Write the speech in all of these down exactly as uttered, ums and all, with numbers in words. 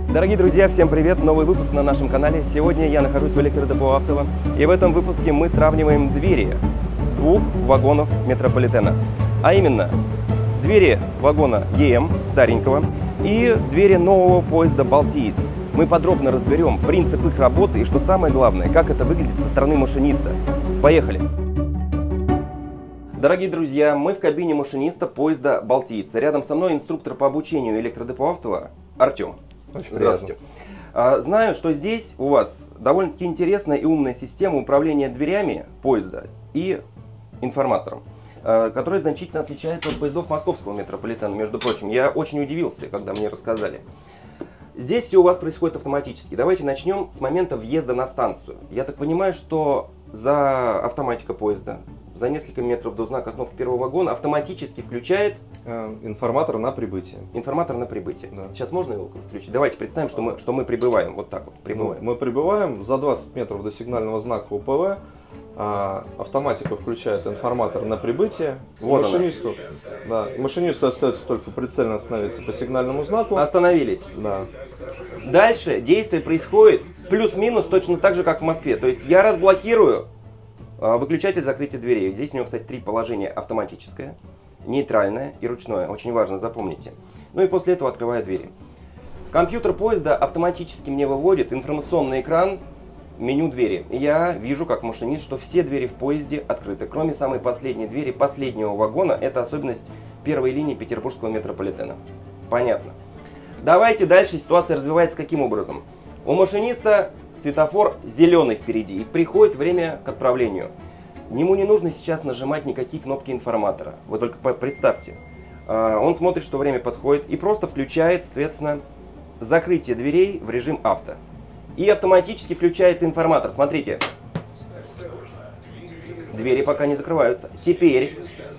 Дорогие друзья, всем привет! Новый выпуск на нашем канале. Сегодня я нахожусь в электродепо Автово, и в этом выпуске мы сравниваем двери двух вагонов метрополитена. А именно, двери вагона Е М старенького и двери нового поезда Балтиец. Мы подробно разберем принцип их работы и, что самое главное, как это выглядит со стороны машиниста. Поехали! Дорогие друзья, мы в кабине машиниста поезда Балтиец. Рядом со мной инструктор по обучению электродепо Автово Артем. Очень приятно. Знаю, что здесь у вас довольно-таки интересная и умная система управления дверями поезда и информатором, которая значительно отличается от поездов московского метрополитена, между прочим. Я очень удивился, когда мне рассказали. Здесь все у вас происходит автоматически. Давайте начнем с момента въезда на станцию. Я так понимаю, что за автоматика поезда, за несколько метров до знака остановки первого вагона автоматически включает э, информатор на прибытие. Информатор на прибытие. Да. Сейчас можно его включить? Давайте представим, что мы, что мы прибываем. Вот так вот. Прибываем. Мы, мы прибываем за двадцать метров до сигнального знака У П В. А, автоматика включает информатор на прибытие. Вот машинисту, да, машинисту остается только прицельно остановиться по сигнальному знаку. Остановились. Да. Дальше действие происходит плюс-минус точно так же, как в Москве. То есть я разблокирую а, выключатель закрытия дверей. Здесь у него, кстати, три положения: автоматическое, нейтральное и ручное. Очень важно, запомните. Ну и после этого открываю двери. Компьютер поезда автоматически мне выводит информационный экран, меню двери. Я вижу, как машинист, что все двери в поезде открыты, кроме самой последней двери последнего вагона. Это особенность первой линии петербургского метрополитена. Понятно. Давайте дальше. Ситуация развивается каким образом? У машиниста светофор зеленый впереди, и приходит время к отправлению. Ему не нужно сейчас нажимать никакие кнопки информатора. Вы только представьте. Он смотрит, что время подходит, и просто включает, соответственно, закрытие дверей в режим авто. И автоматически включается информатор. Смотрите. Двери пока не закрываются. Теперь,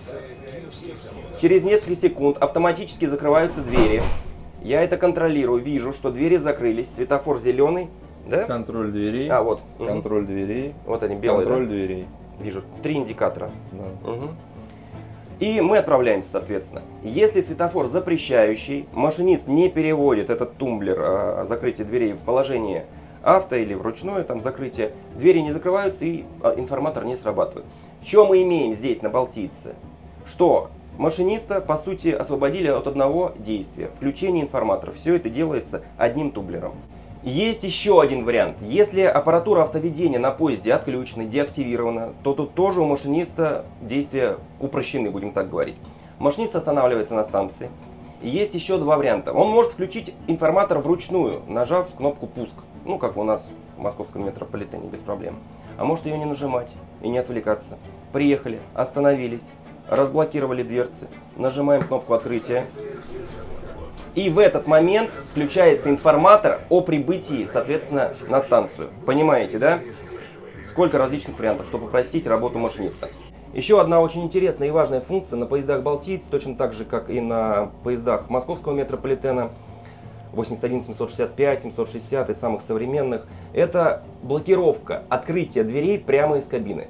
через несколько секунд, автоматически закрываются двери. Я это контролирую. Вижу, что двери закрылись. Светофор зеленый. Да? Контроль дверей. А, вот. Контроль угу. дверей. Вот они, белые. Контроль да? дверей. Вижу. Три индикатора. Да. Угу. И мы отправляемся, соответственно. Если светофор запрещающий, машинист не переводит этот тумблер а, закрытия дверей в положение авто или вручную там закрытие, двери не закрываются и информатор не срабатывает. Что мы имеем здесь на Балтийце? Что машиниста, по сути, освободили от одного действия — включения информатора. Все это делается одним тумблером. Есть еще один вариант. Если аппаратура автоведения на поезде отключена, деактивирована, то тут тоже у машиниста действия упрощены, будем так говорить. Машинист останавливается на станции. И есть еще два варианта. Он может включить информатор вручную, нажав кнопку «Пуск». Ну, как у нас в московском метрополитене, без проблем. А может ее не нажимать и не отвлекаться. Приехали, остановились, разблокировали дверцы, нажимаем кнопку открытия. И в этот момент включается информатор о прибытии, соответственно, на станцию. Понимаете, да? Сколько различных вариантов, чтобы упростить работу машиниста. Еще одна очень интересная и важная функция на поездах Балтиец, точно так же, как и на поездах московского метрополитена, восемьдесят один семьсот шестьдесят пять, семьсот шестьдесят и самых современных, это блокировка открытия дверей прямо из кабины.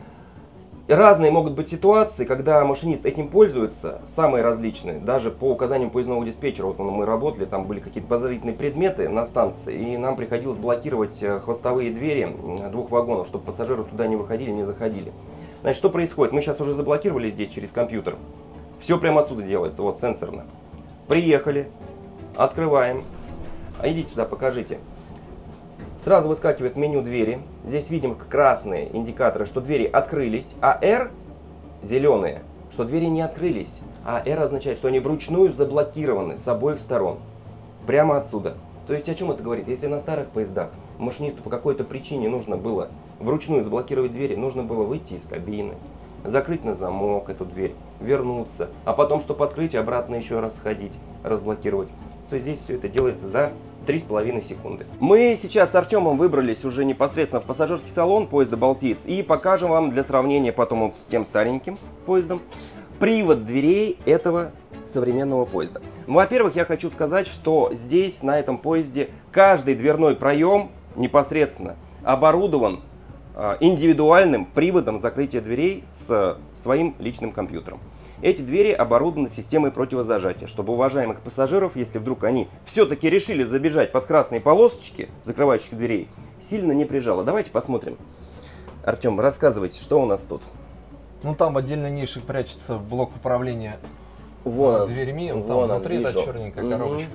Разные могут быть ситуации, когда машинист этим пользуется, самые различные. Даже по указаниям поездного диспетчера, вот мы работали, там были какие-то подозрительные предметы на станции, и нам приходилось блокировать хвостовые двери двух вагонов, чтобы пассажиры туда не выходили, не заходили. Значит, что происходит? Мы сейчас уже заблокировали здесь через компьютер. Все прямо отсюда делается, вот сенсорно. Приехали, открываем. А идите сюда, покажите. Сразу выскакивает меню двери. Здесь видим красные индикаторы, что двери открылись, а R зеленые, что двери не открылись. А R означает, что они вручную заблокированы с обоих сторон. Прямо отсюда. То есть о чем это говорит? Если на старых поездах машинисту по какой-то причине нужно было вручную заблокировать двери, нужно было выйти из кабины, закрыть на замок эту дверь, вернуться, а потом, чтобы открыть, обратно еще раз сходить, разблокировать, то здесь все это делается за три с половиной секунды. Мы сейчас с Артемом выбрались уже непосредственно в пассажирский салон поезда Балтиец и покажем вам для сравнения потом вот с тем стареньким поездом привод дверей этого современного поезда. Во-первых, я хочу сказать, что здесь, на этом поезде, каждый дверной проем непосредственно оборудован индивидуальным приводом закрытия дверей с своим личным компьютером. Эти двери оборудованы системой противозажатия, чтобы уважаемых пассажиров, если вдруг они все-таки решили забежать под красные полосочки закрывающих дверей, сильно не прижало. Давайте посмотрим. Артем, рассказывайте, что у нас тут? Ну там в отдельной нише прячется блок управления вон, дверьми, вон там он, внутри вижу. да, черненькая Угу. коробочка.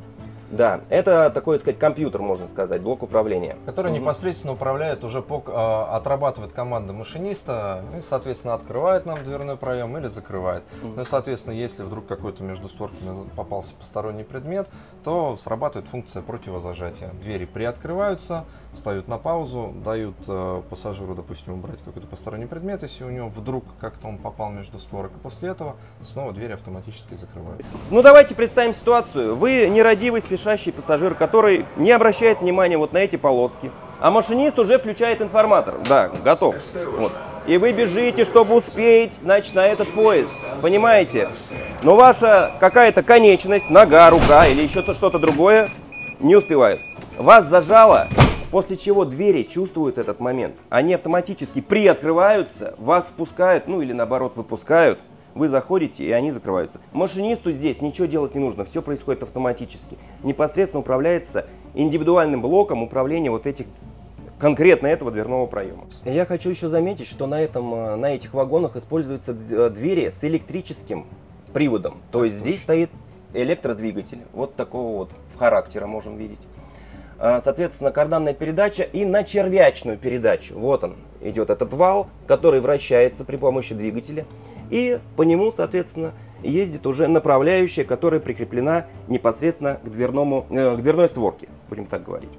Да, это такой, так сказать, компьютер, можно сказать, блок управления. Который Угу. непосредственно управляет, уже по, э, отрабатывает команда машиниста и, соответственно, открывает нам дверной проем или закрывает. Угу. Ну и, соответственно, если вдруг какой-то между створками попался посторонний предмет, то срабатывает функция противозажатия. Двери приоткрываются, встают на паузу, дают э, пассажиру, допустим, убрать какой-то посторонний предмет, если у него вдруг как-то он попал между створок, и после этого снова двери автоматически закрывают. Ну давайте представим ситуацию. Вы нерадивый спешащий пассажир, который не обращает внимания вот на эти полоски, а машинист уже включает информатор. Да, готов. Вот. И вы бежите, чтобы успеть, значит, на этот поезд. Понимаете? Но ваша какая-то конечность, нога, рука или еще что-то другое не успевает. Вас зажало, после чего двери чувствуют этот момент. Они автоматически приоткрываются, вас впускают, ну или наоборот выпускают. Вы заходите, и они закрываются. Машинисту здесь ничего делать не нужно, все происходит автоматически. Непосредственно управляется индивидуальным блоком управления вот этих, конкретно этого дверного проема. Я хочу еще заметить, что на, этом, на этих вагонах используются двери с электрическим приводом. То есть здесь стоит электродвигатель, вот такого вот характера можем видеть. Соответственно, карданная передача и на червячную передачу. Вот он идет этот вал, который вращается при помощи двигателя. И по нему, соответственно, ездит уже направляющая, которая прикреплена непосредственно к, дверному, э, к дверной створке, будем так говорить.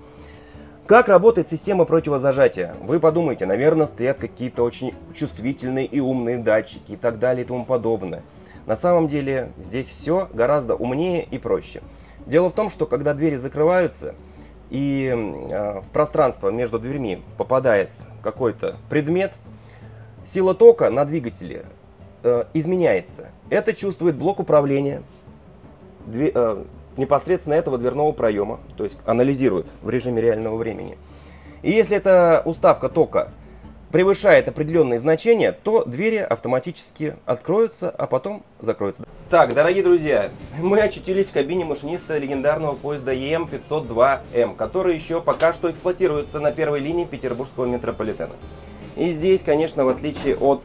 Как работает система противозажатия? Вы подумайте, наверное, стоят какие-то очень чувствительные и умные датчики и так далее и тому подобное. На самом деле здесь все гораздо умнее и проще. Дело в том, что когда двери закрываются и э, в пространство между дверьми попадает какой-то предмет, сила тока на двигателе э, изменяется. Это чувствует блок управления две, э, непосредственно этого дверного проема, то есть анализирует в режиме реального времени. И если эта уставка тока превышает определенные значения, то двери автоматически откроются, а потом закроются. Так, дорогие друзья, мы очутились в кабине машиниста легендарного поезда Е М пятьсот два М, который еще пока что эксплуатируется на первой линии петербургского метрополитена. И здесь, конечно, в отличие от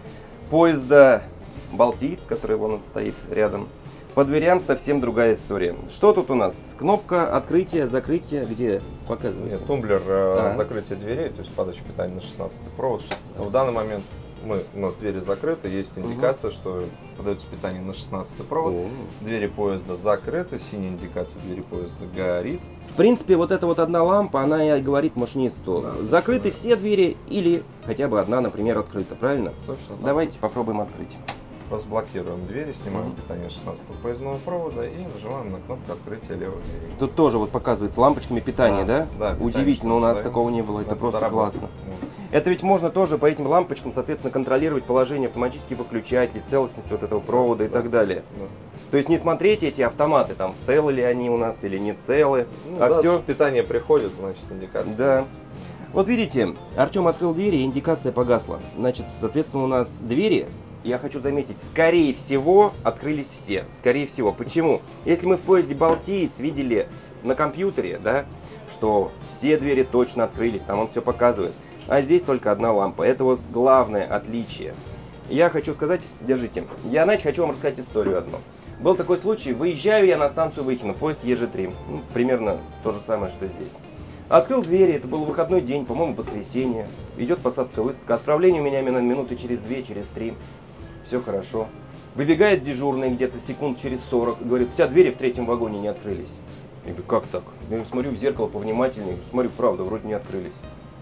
поезда Балтиец, который вон он стоит рядом, по дверям совсем другая история. Что тут у нас? Кнопка открытия, закрытия, где показывает? Нет, тумблер э, а. закрытия дверей, то есть подача питания на шестнадцатый провод. В данный момент мы, у нас двери закрыты, есть индикация, угу. что подается питание на шестнадцатый провод. О. Двери поезда закрыты, синяя индикация двери поезда горит. В принципе, вот эта вот одна лампа, она и говорит машинисту, да, закрыты да. все двери или хотя бы одна, например, открыта, правильно? Точно. Давайте попробуем открыть. Разблокируем двери, снимаем mm-hmm. питание шестнадцатого поездного провода и нажимаем на кнопку открытия левой двери. Тут тоже вот показывается лампочками питания, да? Да. да Удивительно, у нас даем. Такого не было, это, это просто классно. Вот. Это ведь можно тоже по этим лампочкам, соответственно, контролировать положение автоматических выключателей, целостность вот этого провода да, и так далее. Да. То есть не смотреть эти автоматы, там целы ли они у нас или не целы, ну, а да, все. Питание приходит, значит индикация. Да. Вот видите, Артем открыл двери, и индикация погасла. Значит, соответственно, у нас двери, я хочу заметить, скорее всего, открылись все. Скорее всего. Почему? Если мы в поезде Балтиец видели на компьютере, да, что все двери точно открылись, там он все показывает. А здесь только одна лампа. Это вот главное отличие. Я хочу сказать, держите, я, знаете, хочу вам рассказать историю одну. Был такой случай, выезжаю я на станцию Выхино, поезд Е Ж три. Ну, примерно то же самое, что здесь. Открыл двери, это был выходной день, по-моему, воскресенье. Идет посадка-выставка. Отправление у меня минуты через две, через три. Все хорошо. Выбегает дежурный где-то секунд через сорок. Говорит, у тебя двери в третьем вагоне не открылись. Я говорю, как так? Я смотрю в зеркало повнимательнее. Смотрю, правда, вроде не открылись.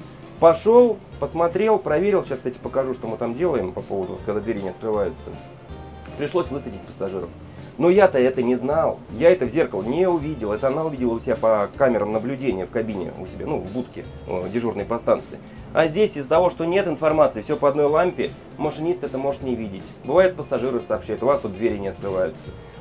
Пошел, посмотрел, проверил. Сейчас, кстати, покажу, что мы там делаем по поводу, когда двери не открываются. Пришлось высадить пассажиров. Но я-то это не знал. Я это в зеркало не увидел. Это она увидела у себя по камерам наблюдения в кабине, у себя, ну, в будке дежурной по станции. А здесь из-за того, что нет информации, все по одной лампе, машинист это может не видеть. Бывает, пассажиры сообщают, у вас тут двери не открываются.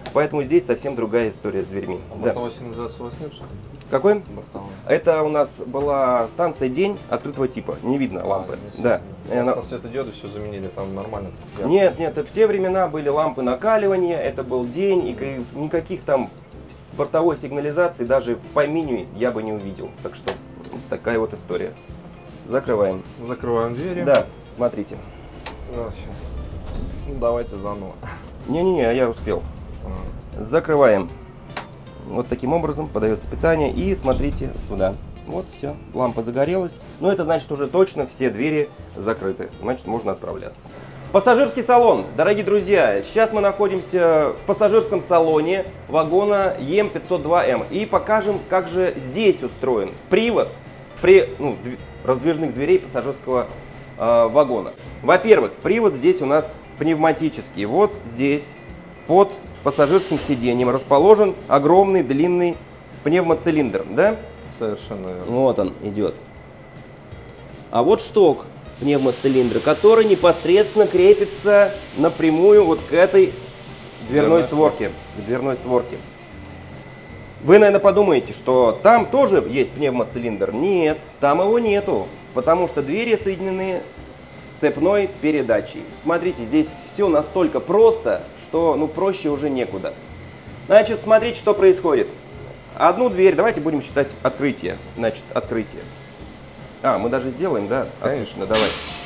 Поэтому здесь совсем другая история с дверьми. А Да. бортовой сигнализации у вас нет, что ли? Какой? Бортовой. Это у нас была станция «День» открытого типа. Не видно лампы. А, Да. И У она- нас на светодиоды все заменили, там нормально. Нет, нет, в те времена были лампы накаливания, это был день, и ка- никаких там бортовой сигнализации даже в помине я бы не увидел. Так что вот такая вот история. Закрываем. Закрываем двери. Да, смотрите. Ну, сейчас. Ну, давайте заново. Не-не-не, я успел. А. Закрываем. Вот таким образом подается питание. И смотрите сюда. Вот все, лампа загорелась. Но это значит уже точно все двери закрыты. Значит, можно отправляться. Пассажирский салон. Дорогие друзья, сейчас мы находимся в пассажирском салоне вагона Е М пятьсот два М. И покажем, как же здесь устроен привод при ну, дв- раздвижных дверей пассажирского э, вагона. Во-первых, привод здесь у нас пневматический. Вот здесь под пассажирским сиденьем расположен огромный длинный пневмоцилиндр, да? Совершенно верно. Вот он идет. А вот шток пневмоцилиндра, который непосредственно крепится напрямую вот к этой дверной Дверной створке. К дверной створке. Вы, наверное, подумаете, что там тоже есть пневмоцилиндр. Нет, там его нету, потому что двери соединены цепной передачей. Смотрите, здесь все настолько просто, что ну проще уже некуда. Значит, смотрите, что происходит. Одну дверь, давайте будем считать открытие. Значит, открытие. А, мы даже сделаем, да? Отлично, давай.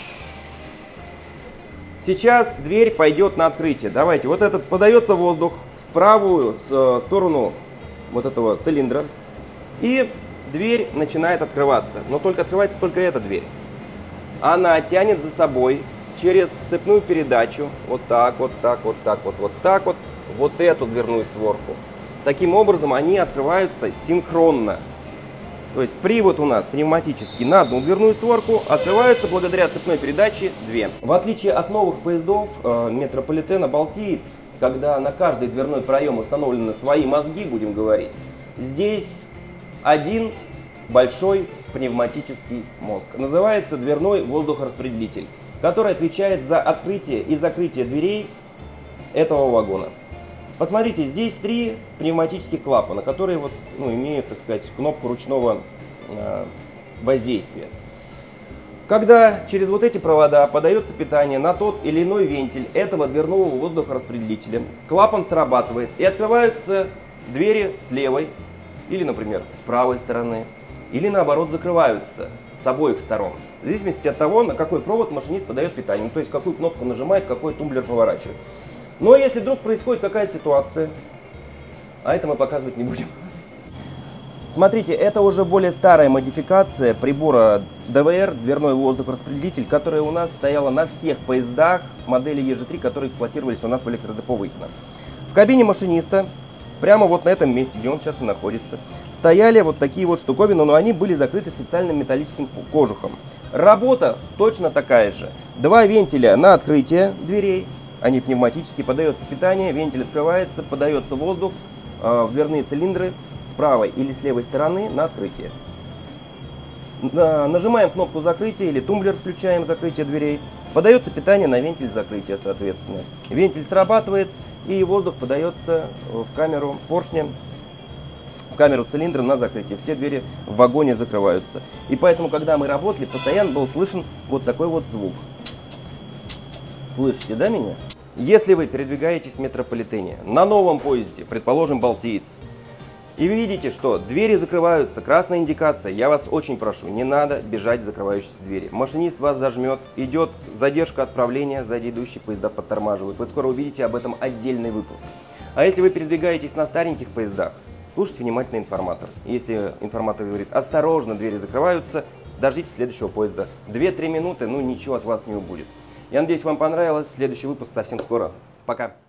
Сейчас дверь пойдет на открытие. Давайте, вот этот подается воздух в правую с- сторону вот этого цилиндра. И дверь начинает открываться. Но только открывается только эта дверь. Она тянет за собой через цепную передачу вот так, вот так, вот так, вот, вот так вот, вот эту дверную створку. Таким образом, они открываются синхронно. То есть привод у нас пневматический на одну дверную створку, открываются благодаря цепной передаче две. В отличие от новых поездов э, метрополитена Балтиец, когда на каждый дверной проем установлены свои мозги, будем говорить, здесь один большой пневматический мозг. Называется дверной воздухораспределитель, который отвечает за открытие и закрытие дверей этого вагона. Посмотрите, здесь три пневматических клапана, которые вот, ну, имеют, так сказать, кнопку ручного э, воздействия. Когда через вот эти провода подается питание на тот или иной вентиль этого дверного воздухораспределителя, клапан срабатывает и открываются двери с левой или, например, с правой стороны, или наоборот закрываются с обоих сторон. В зависимости от того, на какой провод машинист подает питание, ну, то есть какую кнопку нажимает, какой тумблер поворачивает. Но если вдруг происходит какая-то ситуация, а это мы показывать не будем. Смотрите, это уже более старая модификация прибора Д В Р, дверной воздухораспределитель, которая у нас стояла на всех поездах модели Е Ж три, которые эксплуатировались у нас в электродепо Выхино. В кабине машиниста, прямо вот на этом месте, где он сейчас и находится, стояли вот такие вот штуковины, но они были закрыты специальным металлическим кожухом. Работа точно такая же. Два вентиля на открытие дверей. Они пневматические, подается питание, вентиль открывается, подается воздух э, в дверные цилиндры с правой или с левой стороны на открытие. На, нажимаем кнопку закрытия или тумблер включаем закрытие дверей. Подается питание на вентиль закрытия, соответственно. Вентиль срабатывает и воздух подается в камеру поршня, в камеру цилиндра на закрытие. Все двери в вагоне закрываются. И поэтому, когда мы работали, постоянно был слышен вот такой вот звук. Слышите, да, меня? Если вы передвигаетесь в метрополитене на новом поезде, предположим, Балтиец, и вы видите, что двери закрываются, красная индикация, я вас очень прошу, не надо бежать в закрывающиеся двери. Машинист вас зажмет, идет задержка отправления, сзади идущие поезда подтормаживают. Вы скоро увидите об этом отдельный выпуск. А если вы передвигаетесь на стареньких поездах, слушайте внимательно информатор. Если информатор говорит, осторожно, двери закрываются, дождитесь следующего поезда. две-три минуты, ну ничего от вас не убудет. Я надеюсь, вам понравилось. Следующий выпуск совсем скоро. Пока.